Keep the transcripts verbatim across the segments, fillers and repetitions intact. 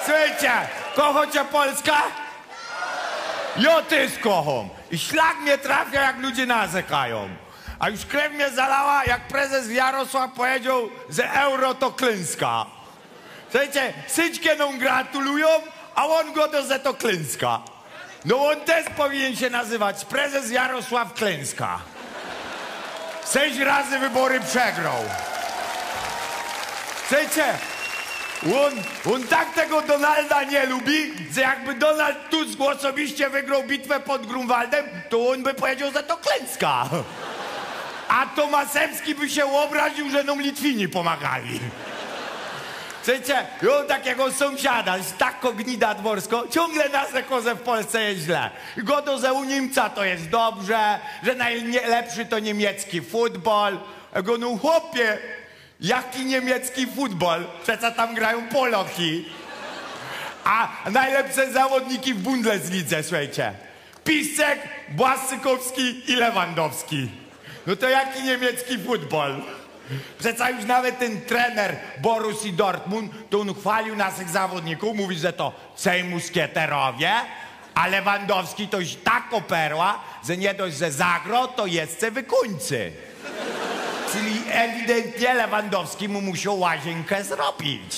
Słuchajcie, kochacie Polska? Ja też kocham. I szlak mnie trafia, jak ludzie narzekają. A już krew mnie zalała, jak prezes Jarosław powiedział, że euro to klęska. Słuchajcie, syćkie nam gratulują, a on go to, że to klęska. No on też powinien się nazywać prezes Jarosław Klęska. Sześć razy wybory przegrał. Słuchajcie, on, on tak tego Donalda nie lubi, że jakby Donald Tusk osobiście wygrał bitwę pod Grunwaldem, to on by powiedział, że to klęska. A Tomaszewski by się obraził, że nam Litwini pomagali. Słuchajcie, on takiego sąsiada, jest tako gnida dworsko, ciągle narzekał, że w Polsce jest źle. Godo, że u Niemca to jest dobrze, że najlepszy to niemiecki futbol. Ja go, no chłopie, jaki niemiecki futbol? Przecież tam grają Poloki. A najlepsze zawodniki w Bundeslidze, słuchajcie. Piszczek, Błaszczykowski i Lewandowski. No to jaki niemiecki futbol? Przecież już nawet ten trener Borussii Dortmund, to on chwalił naszych zawodników, mówi, że to trzej muskieterowie, a Lewandowski to już tako perła, że nie dość, że zagro, to jeszcze wykończy. Czyli ewidentnie Lewandowski mu musiał łazienkę zrobić.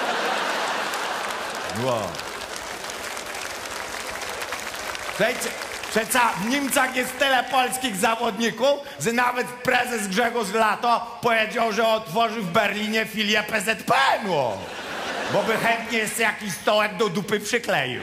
Wow. Słuchajcie, przecież w Niemczech jest tyle polskich zawodników, że nawet prezes Grzegorz Lato powiedział, że otworzy w Berlinie filię P Z P N-u. Bo by chętnie jeszcze jakiś stołek do dupy przykleił.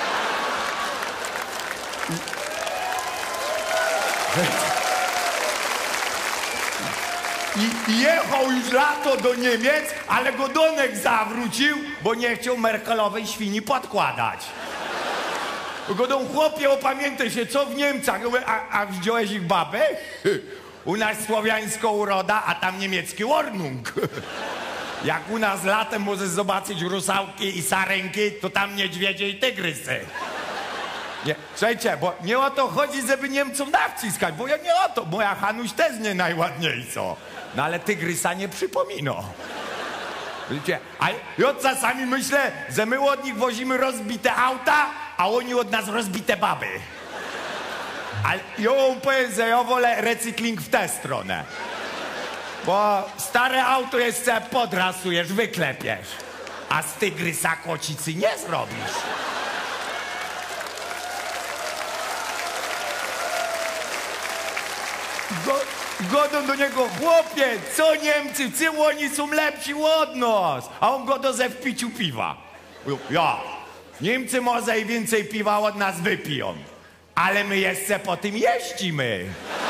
I, I jechał już Lato do Niemiec, ale go Donek zawrócił, bo nie chciał Merkelowej świni podkładać. Godą, chłopie, opamiętaj się, co w Niemczech? A, a wziąłeś ich babę? U nas słowiańska uroda, a tam niemiecki Ordnung. Jak u nas latem możesz zobaczyć rusałki i sarenki, to tam niedźwiedzie i tygrysy. Nie, słuchajcie, bo nie o to chodzi, żeby Niemcom nawciskać, bo ja nie o to, moja Hanuś też nie najładniejsza. No ale tygrysa nie przypomina. Wiecie, a ja czasami myślę, że my od nich wozimy rozbite auta, a oni od nas rozbite baby. Ale ja wam powiem, że ja wolę recykling w tę stronę. Bo stare auto jeszcze podrasujesz, wyklepiesz. A z tygrysa kocicy nie zrobisz. Go, godą do niego, chłopie, co Niemcy, czym oni są lepsi od nas? A on godo ze w piciu piwa. Ja, Niemcy może i więcej piwa od nas wypiją, ale my jeszcze po tym jeździmy.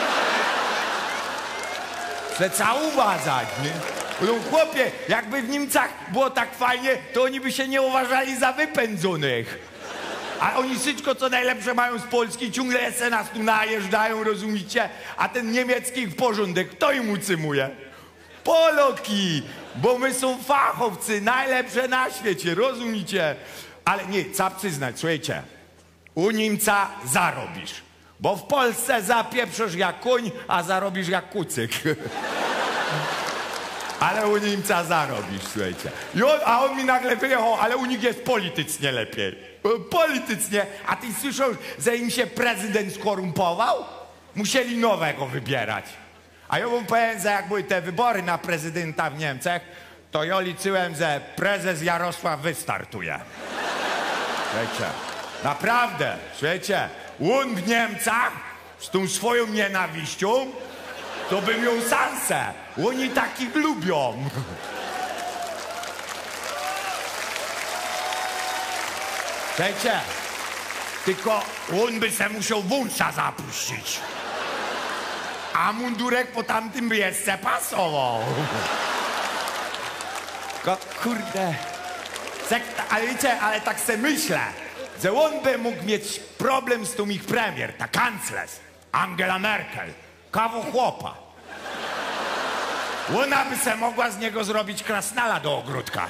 Trzeba uważać, nie? No chłopie, jakby w Niemcach było tak fajnie, to oni by się nie uważali za wypędzonych. A oni wszystko, co najlepsze mają z Polski, ciągle jeszcze nas tu najeżdżają, rozumiecie? A ten niemiecki w porządek, kto im utrzymuje? Poloki, bo my są fachowcy, najlepsze na świecie, rozumiecie? Ale nie, trzeba przyznać, słuchajcie, u Niemca zarobisz, bo w Polsce zapieprzysz jak koń, a zarobisz jak kucyk. Ale u Niemca zarobisz, słuchajcie. I on, a on mi nagle wyjechał, ale u nich jest politycznie lepiej. Politycznie. A ty słyszałeś, że im się prezydent skorumpował? Musieli nowego wybierać. A ja wam powiem, że jak były te wybory na prezydenta w Niemczech, to ja liczyłem, że prezes Jarosław wystartuje. Słuchajcie, naprawdę, słuchajcie, on w Niemczech z tą swoją nienawiścią to by miał szansę. Oni takich lubią. Słuchajcie, tylko on by se musiał wąsa zapuścić. A mundurek po tamtym by jeszcze pasował. Ko, kurde. Ale wiecie, ale tak se myślę, że on by mógł mieć problem z tą ich premier, ta kanclerz, Angela Merkel, kawał chłopa. Ona by se mogła z niego zrobić krasnala do ogródka.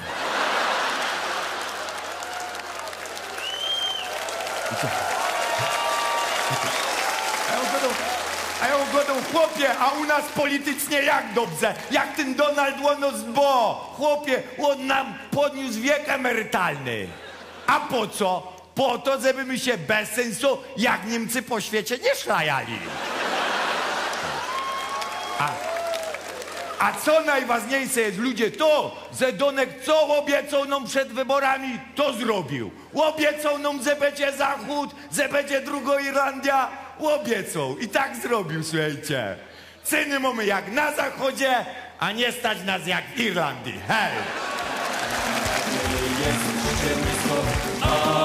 A ja ugodą, chłopie, a u nas politycznie jak dobrze, jak ten Donald Łonos, bo chłopie, on nam podniósł wiek emerytalny. A po co? Po to, żeby my się bez sensu jak Niemcy po świecie nie szlajali. A, a co najważniejsze jest, ludzie, to, że Donek co obiecał nam przed wyborami, to zrobił. Obiecał nam, że będzie Zachód, że będzie druga Irlandia. Obiecał i tak zrobił, słuchajcie. Ceny mamy jak na Zachodzie, a nie stać nas jak w Irlandii. Hej!